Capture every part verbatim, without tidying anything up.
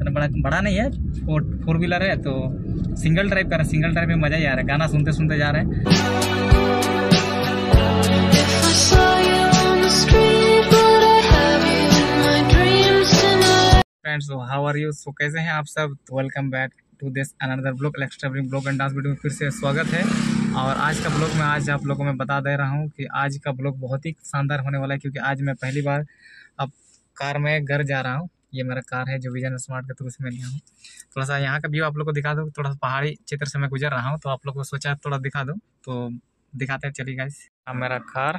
बड़ा बड़ा नहीं है, फोर फोर व्हीलर है, तो सिंगल ड्राइव कर रहे हैं। सिंगल ड्राइव में मज़ा ही आ रहा है, गाना सुनते सुनते जा रहे हैं। Friends, how are you? So कैसे हैं आप सब? तो welcome back to this another blog, इलेक्स travelling blog and dance video में फिर से स्वागत है। और आज का ब्लॉग में आज आप लोगों को मैं बता दे रहा हूं कि आज का ब्लॉग बहुत ही शानदार होने वाला है, क्योंकि आज मैं पहली बार अब कार में घर जा रहा हूं। ये मेरा कार है जो विजन स्मार्ट के थ्रू से मैं लिया हूँ। थोड़ा सा यहाँ का व्यू आप लोग को दिखा दूँ। थोड़ा सा पहाड़ी क्षेत्र से मैं गुजर रहा हूँ, तो आप लोग को सोचा थोड़ा दिखा दूँ, तो दिखाते हैं। चलिए गाइस, अब मेरा कार,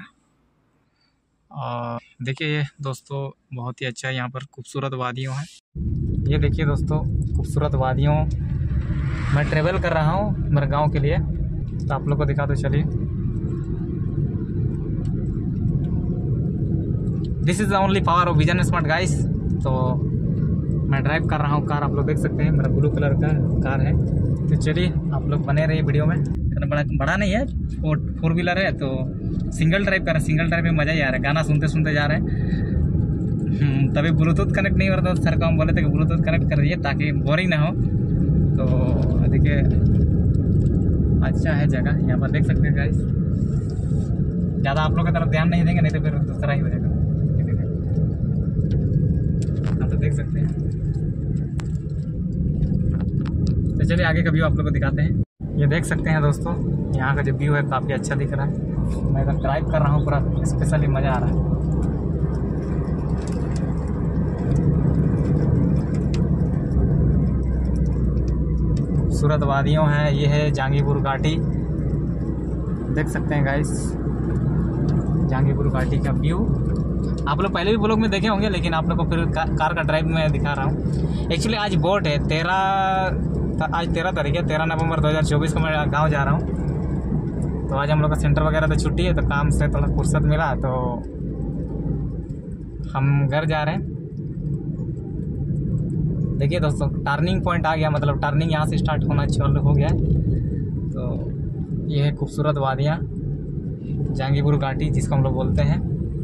और देखिए ये दोस्तों बहुत ही अच्छा है। यहाँ पर खूबसूरत वादियों हैं। ये देखिए दोस्तों, खूबसूरत वादियों मैं ट्रेवल कर रहा हूँ मेरे गांव के लिए, तो आप लोग को दिखा दो। चलिए, this is the only power of vision smart guys. तो मैं ड्राइव कर रहा हूँ कार, आप लोग देख सकते हैं, मेरा ब्लू कलर का कार है। तो चलिए आप लोग बने रहिए वीडियो में। बड़ा बड़ा नहीं है, फोर फोर व्हीलर है, तो सिंगल ड्राइव कर रहे हैं। सिंगल ड्राइव में मज़ा ही आ रहा है, गाना सुनते सुनते जा रहे हैं। तभी ब्लूटूथ कनेक्ट नहीं हो रहा था, सर को हम बोले थे कि ब्लूटूथ कनेक्ट कर दिए ताकि बोरिंग ना हो। तो देखिए अच्छा है जगह, यहाँ पर देख सकते हैं गाइस। ज़्यादा आप लोग की तरफ ध्यान नहीं देंगे, नहीं तो फिर दूसरा ही हो जाएगा। आप तो देख सकते हैं। तो चलिए आगे का व्यू आप लोग को दिखाते हैं। ये देख सकते हैं दोस्तों, यहाँ का जो व्यू है काफ़ी अच्छा दिख रहा है। मैं इधर ड्राइव कर रहा हूँ, पूरा स्पेशली मज़ा आ रहा है। खूबसूरत वादियों हैं। ये है जहांगीरपुर घाटी, देख सकते हैं गाइस, जहांगीरपुर घाटी का व्यू। आप लोग पहले भी ब्लॉग में देखे होंगे, लेकिन आप लोग को फिर का, कार का ड्राइव में दिखा रहा हूँ। एक्चुअली आज बोट है, तेरह आज तेरह तारीख है, तेरह नवंबर दो हज़ार चौबीस को मैं गांव जा रहा हूँ। तो आज हम लोग का सेंटर वगैरह तो छुट्टी है, तो काम से थोड़ा फुर्सत मिला, तो हम घर जा रहे हैं। देखिए दोस्तों, टर्निंग पॉइंट आ गया, मतलब टर्निंग यहाँ से स्टार्ट होना चालू हो गया है। तो ये है खूबसूरत वादियाँ, जहांगीरपुर घाटी जिसको हम लोग बोलते हैं।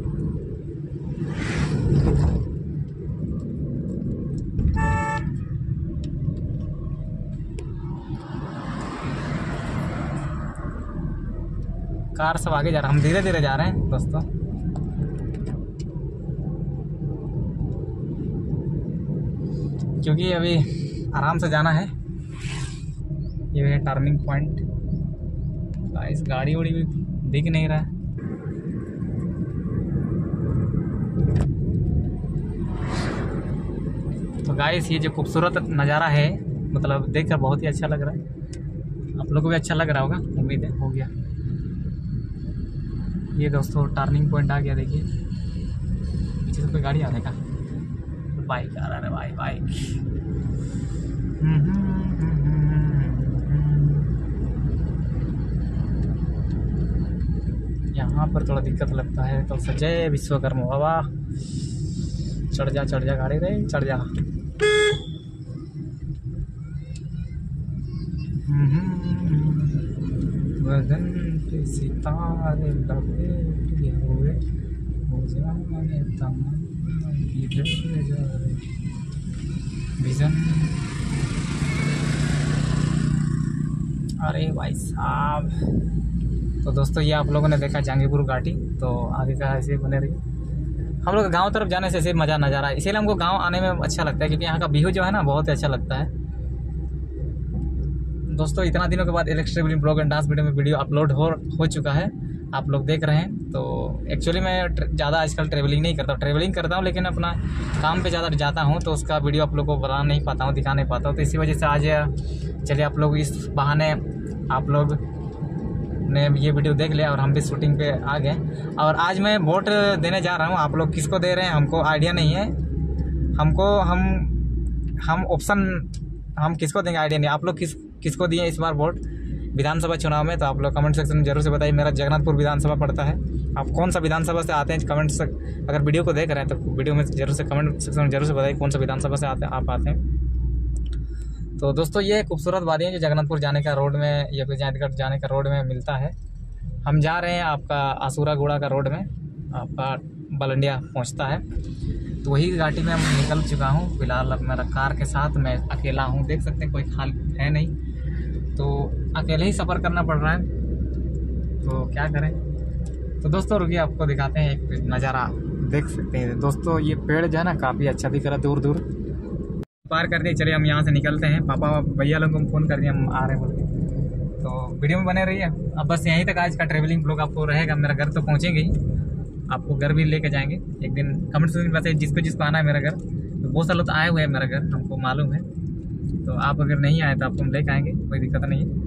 कार सब आगे जा रहा है, हम धीरे धीरे जा रहे हैं दोस्तों। क्योंकि अभी आराम से जाना है। ये है टर्निंग पॉइंट। गाइस गाड़ी उड़ी भी दिख नहीं रहा है। तो गाइस ये जो खूबसूरत नज़ारा है, मतलब देखकर बहुत ही अच्छा लग रहा है। आप लोगों को भी अच्छा लग रहा होगा, उम्मीद है। हो गया ये दोस्तों, टर्निंग पॉइंट आ गया। देखिए पीछे से कोई गाड़ी आ रहा है का? बाइक आ रहा है भाई, बाइक। यहाँ पर थोड़ा दिक्कत लगता है, तो जय विश्वकर्मा बाबा। चढ़ जा चढ़ जा गाड़ी रे, चढ़ जा। गगन पे सितारे लपेटे हुए, हो जाने तमन्ना किधर जा रहे विजन। अरे भाई साहब, तो दोस्तों ये आप लोगों ने देखा जहांगीरपुर घाटी। तो आगे का ऐसे बने रही। हम लोग गांव तरफ जाने से ऐसे मज़ा नज़ारा है, इसीलिए हमको गांव आने में अच्छा लगता है, क्योंकि यहाँ का व्यू जो है ना बहुत अच्छा लगता है। दोस्तों इतना दिनों के बाद इलेक्स travelling blog and dance video में वीडियो अपलोड हो हो चुका है, आप लोग देख रहे हैं। तो एक्चुअली मैं ज़्यादा आजकल ट्रैवलिंग नहीं करता हूँ, ट्रैवलिंग करता हूँ लेकिन अपना काम पे ज़्यादा जाता हूँ, तो उसका वीडियो आप लोग को बना नहीं पाता हूँ, दिखा नहीं पाता हूँ। तो इसी वजह से आज चलिए आप लोग इस बहाने आप लोग ने ये वीडियो देख लिया और हम भी शूटिंग पे आ गए। और आज मैं वोट देने जा रहा हूँ। आप लोग किसको दे रहे हैं हमको आइडिया नहीं है। हमको हम हम ऑप्शन हम किसको देंगे आइडिया नहीं। आप लोग किस किसको दिए इस बार वोट विधानसभा चुनाव में? तो आप लोग कमेंट सेक्शन में जरूर से बताइए। मेरा जगन्नाथपुर विधानसभा पड़ता है। आप कौन सा विधानसभा से आते हैं कमेंट से, अगर वीडियो को देख रहे हैं तो वीडियो में जरूर से कमेंट सेक्शन में जरूर से बताइए कौन सा विधानसभा से आते हैं आप आते हैं। तो दोस्तों ये खूबसूरत वादियाँ जो जगन्नाथपुर जाने का रोड में या फिर जयंतगढ़ जाने का रोड में मिलता है। हम जा रहे हैं आपका आसूरागुड़ा का रोड में, आपका बलंडिया पहुंचता है। तो वही घाटी में मैं निकल चुका हूँ। फिलहाल अब मेरा कार के साथ मैं अकेला हूँ, देख सकते हैं कोई खाल है नहीं, तो अकेले ही सफ़र करना पड़ रहा है। तो क्या करें। तो दोस्तों रुकिए आपको दिखाते हैं एक नज़ारा, देख सकते हैं दोस्तों ये पेड़ जो है ना काफ़ी अच्छा दिख रहा है दूर दूर। पार कर दिए, चलिए हम यहाँ से निकलते हैं। पापा भैया लोगों को फ़ोन कर दिया हम आ रहे हैं बोल के। तो वीडियो में बने रहिए। अब बस यहीं तक आज का ट्रैवलिंग ब्लॉग आपको रहेगा। मेरा घर तो पहुँचेंगे ही, आपको घर भी लेके जाएंगे एक दिन। कमेंट सेक्शन में जिसको जिसको आना है मेरा घर, तो बहुत सारे लोग तो आए हुए हैं मेरा घर, हमको मालूम है। तो आप अगर नहीं आए तो आपको हम लेके आएंगे, कोई दिक्कत नहीं है।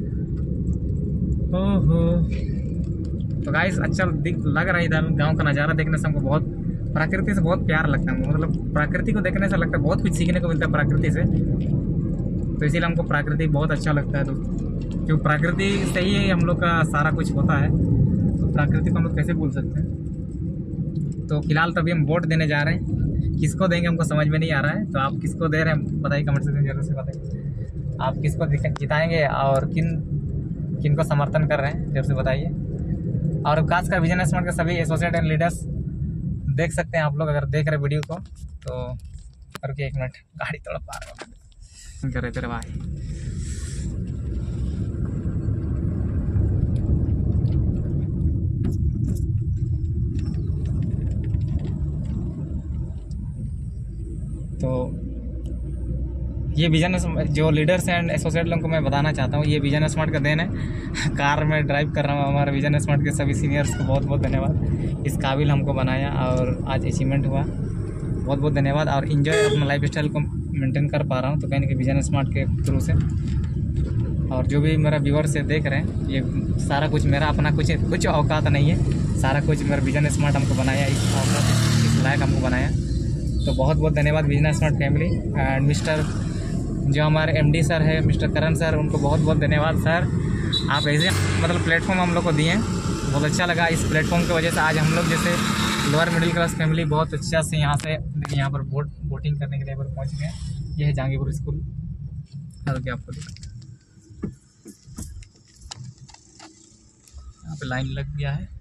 ओहो, तो गाइस अच्छा दिख लग रहा है इधर गांव का नज़ारा देखने से। हमको बहुत प्रकृति से बहुत प्यार लगता है, मतलब प्रकृति को देखने से लगता है बहुत कुछ सीखने को मिलता है प्रकृति से। तो इसीलिए हमको प्रकृति बहुत अच्छा लगता है दोस्तों, क्योंकि प्रकृति से ही हम लोग का सारा कुछ होता है। तो प्रकृति को हम लोग कैसे भूल सकते हैं। तो फिलहाल तभी हम वोट देने जा रहे हैं, किसको देंगे हमको समझ में नहीं आ रहा है। तो आप किसको दे रहे हैं बताइए, कमेंट सेक्शन में जरूर से बताइए आप किसको जिताएंगे और किन किन को समर्थन कर रहे हैं, जरूर से बताइए। और खासकर विजन स्मार्ट के सभी एसोसिएट एंड लीडर्स देख सकते हैं आप लोग, अगर देख रहे वीडियो को तो रुकिए एक मिनट, गाड़ी थोड़ा पार कर रहे तेरे भाई। तो ये विजन जो लीडर्स एंड एसोसिएट लोगों को मैं बताना चाहता हूँ, ये विजन स्मार्ट का देन है। कार में ड्राइव कर रहा हूँ, हमारे विजन स्मार्ट के सभी सीनियर्स को बहुत बहुत धन्यवाद। इस काबिल हमको बनाया और आज अचीवमेंट हुआ, बहुत बहुत धन्यवाद। और इन्जॉय अपना लाइफ स्टाइल को मेंटेन कर पा रहा हूँ तो कहीं ना कहीं विजन स्मार्ट के थ्रू से। और जो भी मेरा व्यूअर से देख रहे हैं, ये सारा कुछ मेरा अपना कुछ कुछ औकात नहीं है, सारा कुछ मेरा विजन स्मार्ट हमको बनाया, इस औकात इस लायक हमको बनाया। तो बहुत बहुत धन्यवाद vision smart family and mister जो हमारे एमडी सर है मिस्टर करण सर, उनको बहुत बहुत धन्यवाद सर। आप ऐसे मतलब प्लेटफॉर्म हम लोग को दिए, बहुत अच्छा लगा। इस प्लेटफॉर्म की वजह से आज हम लोग जैसे लोअर मिडिल क्लास फैमिली बहुत अच्छा से यहाँ से देखिए यहाँ पर वोट वोटिंग करने के लिए पर पहुँच गए। ये है जहांगीरपुर स्कूल, क्या आपको यहाँ पे लाइन लग गया है,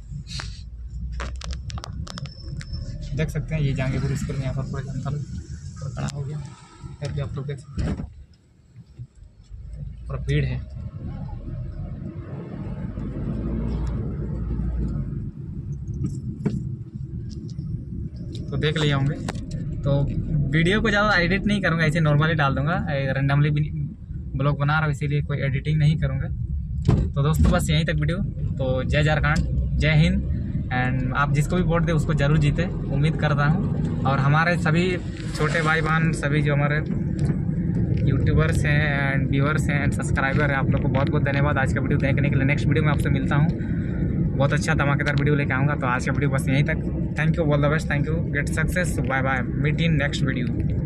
देख सकते हैं। ये जहांगीरपुर स्कूल में यहाँ पर पूरा जनता खड़ा हो गया, फिर भी आप लोग देख सकते हैं पूरा भीड़ है। तो देख लिए होंगे। तो वीडियो को ज़्यादा एडिट नहीं करूँगा, ऐसे नॉर्मली डाल दूँगा, रैंडमली ब्लॉग बना रहा हूँ इसीलिए कोई एडिटिंग नहीं करूँगा। तो दोस्तों बस यहीं तक वीडियो। तो जय झारखंड, जय हिंद एंड आप जिसको भी वोट दे उसको ज़रूर जीते, उम्मीद करता हूँ। और हमारे सभी छोटे भाई बहन, सभी जो हमारे यूट्यूबर्स हैं एंड व्यूअर्स हैं एंड सब्सक्राइबर हैं, आप लोग को बहुत बहुत धन्यवाद आज का वीडियो देखने के लिए। नेक्स्ट वीडियो में आपसे मिलता हूँ, बहुत अच्छा धमाकेदार वीडियो लेके आऊँगा। तो आज का वीडियो बस यहीं तक। Thank you, all the best, thank you, get success, bye bye, meet in next video.